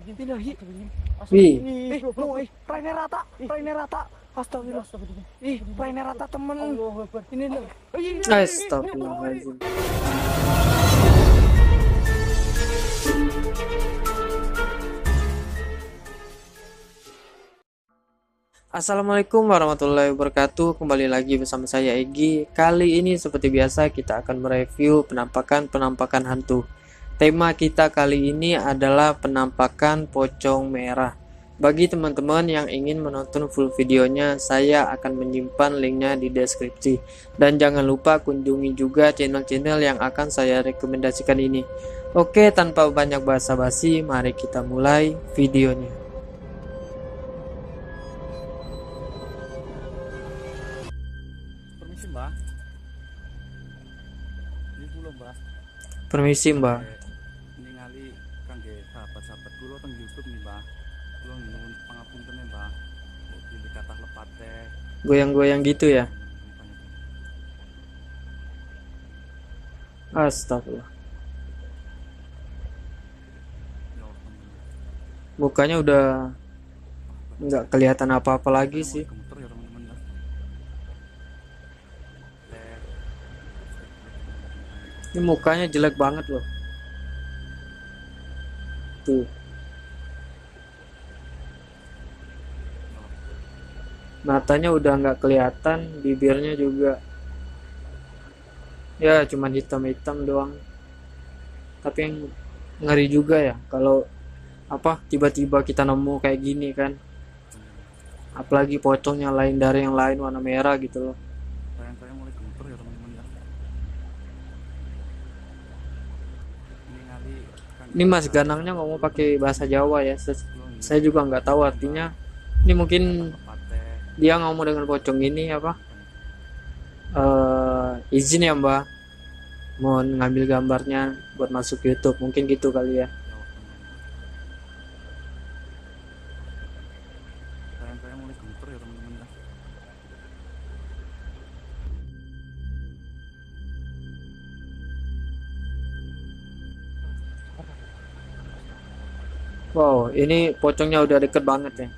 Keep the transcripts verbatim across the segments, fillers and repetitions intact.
Ilahi. Wih, Eh, no, eh, Rainer rata, Rainer rata. Astagfirullah. Ih, Rainer rata temen. Ini loh. astagfirullahaladzim. Assalamualaikum warahmatullahi wabarakatuh. Kembali lagi bersama saya Egi. Kali ini seperti biasa kita akan mereview penampakan-penampakan hantu. Tema kita kali ini adalah penampakan pocong merah. Bagi teman-teman yang ingin menonton full videonya, saya akan menyimpan linknya di deskripsi. Dan jangan lupa kunjungi juga channel-channel yang akan saya rekomendasikan ini. Oke, tanpa banyak basa-basi, mari kita mulai videonya. Permisi, Mbak. Ini dulu, Mbak. Permisi, Mbak. Ningali kangge sahabat-sahabat kula teng YouTube nih, Mbak. Kula nyuwun pangapunten ya, Mbak. Pilih kata lepat teh. Goyang-goyang gitu ya. Astagfirullah. Mukanya udah nggak kelihatan apa-apa lagi sih. Gemeter ya, teman-teman ya. Ini mukanya jelek banget loh. Tuh. Matanya udah nggak kelihatan, bibirnya juga ya cuman hitam-hitam doang. Tapi yang ngeri juga ya kalau apa tiba-tiba kita nemu kayak gini kan. Apalagi pocongnya lain dari yang lain warna merah gitu loh. Saya mulai gemeter ya, teman-teman ya. Ningali kangge Ini Mas Ganangnya ngomong pakai bahasa Jawa ya. Saya juga nggak tahu artinya. Ini mungkin lepat teh. dia ngomong dengan pocong ini apa? Eh, izin ya Mbak, mau ngambil gambarnya buat masuk YouTube, mungkin gitu kali ya. Saya mulai gemeter ya, teman-teman ya. Wow, ini pocongnya udah deket banget ya.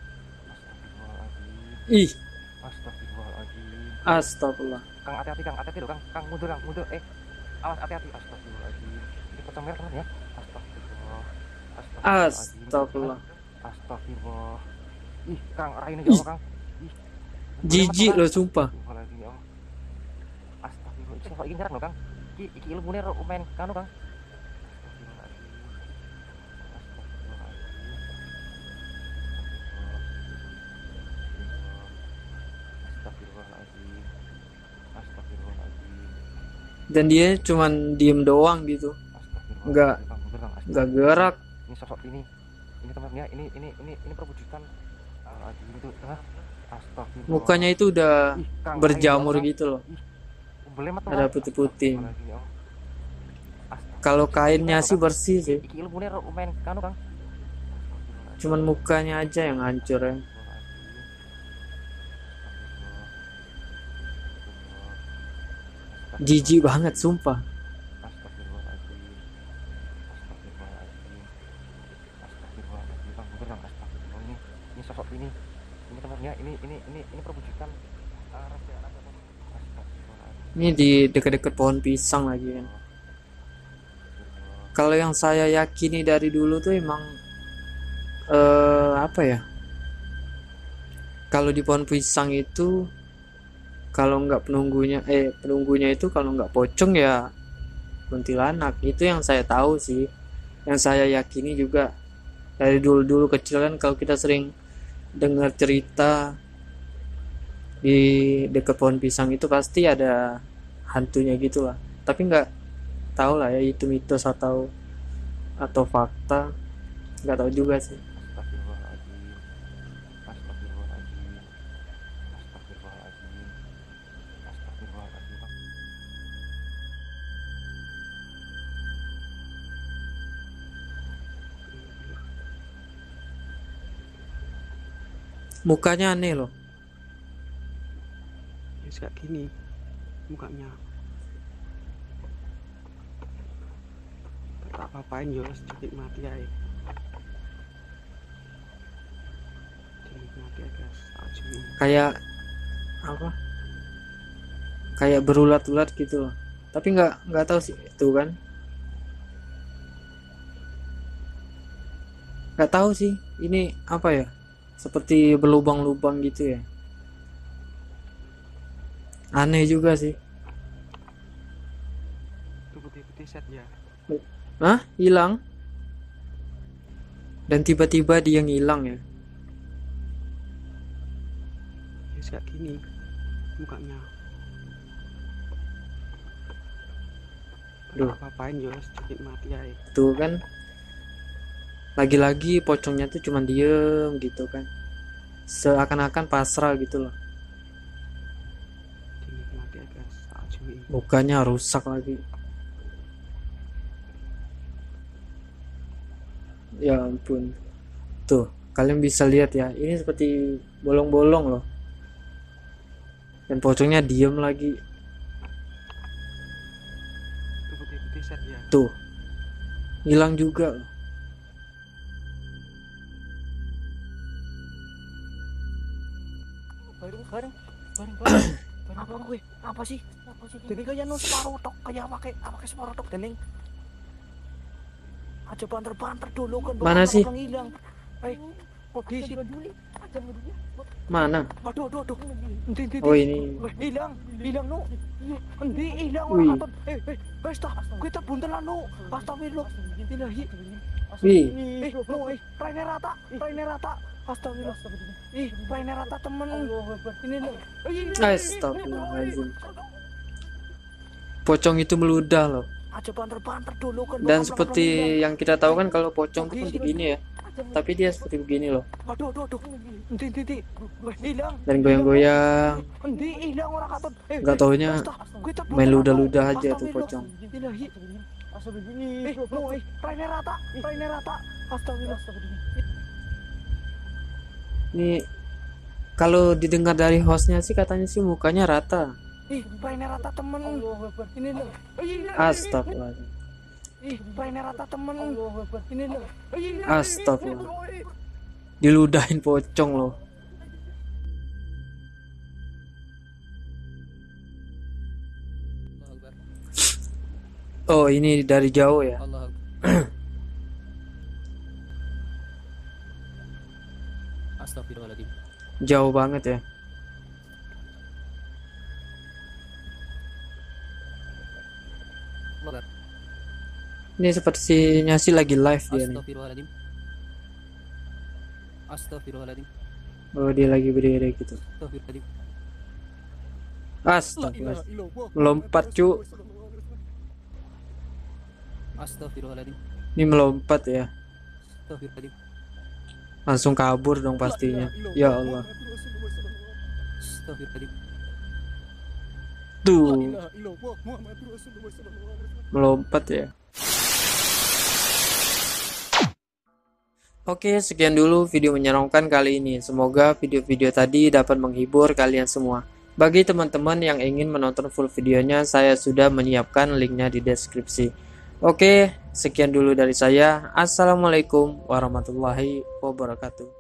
Ih, Astagfirullahaladzim. astagfirullah. Kang, hati-hati Kang, hati-hati loh Kang. Kang, mundur Kang, mundur. Eh, awas, hati-hati. Astagfirullahaladzim. Ini pocong merah teman ya. Astagfirullah. Astagfirullahaladzim. Astagfirullah. Astagfirullah. Ih, Kang, raine ya Allah Kang. Ih, Jijik loh sumpah. Astagfirullahaladzim ya Allah. Astagfirullah. Iki kok iki nyerang loh Kang. Iki iki ilmune main kanu Kang. Astagfirullahaladzim. Astagfirullahaladzim. Dan dia cuman diem doang gitu, nggak nggak gerak. Ini sosok ini, ini temannya, ini ini ini ini perwujudan uh, itu, uh, astagfirullah. Mukanya itu udah Ih, Kang, berjamur Kang. gitu loh. Ih, boleh mah, Ada Kang. putih-putih. Astagfirullahaladzim, ya Allah. Kalau kainnya Astagfirullah, sih Kang. bersih sih, Iki ilmune main kanu Kang. cuman mukanya aja yang hancur ya. Jijik banget sumpah. Astagfirullahaladzim. Astagfirullahaladzim. Astagfirullahaladzim. Bang, bener Bang. Astagfirullah. Ini, ini sosok ini, ini temannya, ini ini ini ini perwujudan uh, raja raja. Astagfirullahaladzim. Ini di dekat-dekat pohon pisang lagi kan. Kalau yang saya yakini dari dulu tuh emang eh, apa ya? Kalau di pohon pisang itu kalau nggak penunggunya eh penunggunya itu kalau nggak pocong ya kuntilanak. Itu yang saya tahu sih. Yang saya yakini juga dari dulu-dulu kecil kan, kalau kita sering dengar cerita di dekat pohon pisang itu pasti ada hantunya gitu lah. Tapi nggak tahu lah ya itu mitos atau atau fakta, nggak tahu juga sih. Astagfirullahaladzim. Astagfirullahaladzim. Astagfirullahaladzim. Astagfirullahaladzim. Mukanya aneh loh. Ya kayak gini mukanya. Tak apa-apain yo sedikit mati aja. mati ya guys. Aji. Kayak apa? Kayak berulat-ulat gitu loh. Tapi nggak nggak tahu sih itu kan. Nggak tahu sih. Ini apa ya? Seperti berlubang-lubang gitu ya. Aneh juga sih. Itu putih-putih set ya. Hah? Hilang? Dan tiba-tiba dia ngilang ya. Ya kayak gini mukanya. Duh. Apa-apain ya sedikit mati ya. Tuh kan. Lagi-lagi pocongnya tuh cuman diem gitu kan. Seakan-akan pasrah gitu loh. Dinikmati ya guys. Aji. Mukanya rusak lagi. Ya ampun. Tuh, kalian bisa lihat ya. Ini seperti bolong-bolong loh. Dan pocongnya diem lagi. Itu putih-putih set ya. Tuh. Hilang juga loh. Bareng bareng bareng bareng. Apa gue? Apa sih? Apa sih? Dening kaya no separuh tok kayak pakai apa kayak separuh tok dening. Aja banter-banter dulu kan. Mana sih? Hilang. Eh, kok di sini? Mana? Aduh, aduh, aduh. Endi, endi, Oh endi. ini. Weh, hilang, hilang no. Endi hilang Wih. ora katon. Eh, eh, wis ta, kita buntelan no. Astagfirullah. Ilahi. Wih. Eh, no, eh, raine rata, raine rata. Astagfirullah. Ih, raine rata temen. Ini no. Astagfirullahaladzim. Pocong itu meludah loh. Aja banter-banter dulu kan. Dan seperti yang kita tahu kan kalau pocong itu kan begini ya. Tapi dia seperti begini loh. Aduh, aduh, aduh. Endi, endi, endi. Weh, hilang. Dan goyang-goyang. Endi hilang ora katon. Eh, Nggak taunya wis ta, kita main buntelan, no. ludah-ludah aja tuh Astagfirullah. pocong. Ilahi. Eh, no, eh, raine rata, raine rata. Astagfirullah. Ini kalau didengar dari hostnya sih katanya sih mukanya rata. Ih, raine rata temen. Ini no. Astagfirullahaladzim. Ih, raine rata temen. Ini no. Astagfirullah. Diludahin pocong loh. Oh ini dari jauh ya. Allah Astagfirullahaladzim. Jauh banget ya. Allah Ini sepertinya sih lagi live dia nih. Astagfirullahaladzim. Astagfirullahaladzim. Oh dia lagi berdiri gitu. Astagfirullahaladzim. Astagfirullah. Melompat cu. Astagfirullahaladzim. Ini melompat ya. Astagfirullahaladzim. Langsung kabur dong pastinya. Ya Allah. Astagfirullahaladzim. Tuh. Melompat ya. Oke, sekian dulu video menyeramkan kali ini. Semoga video-video tadi dapat menghibur kalian semua. Bagi teman-teman yang ingin menonton full videonya, saya sudah menyiapkan linknya di deskripsi. Oke, sekian dulu dari saya. Assalamualaikum warahmatullahi wabarakatuh.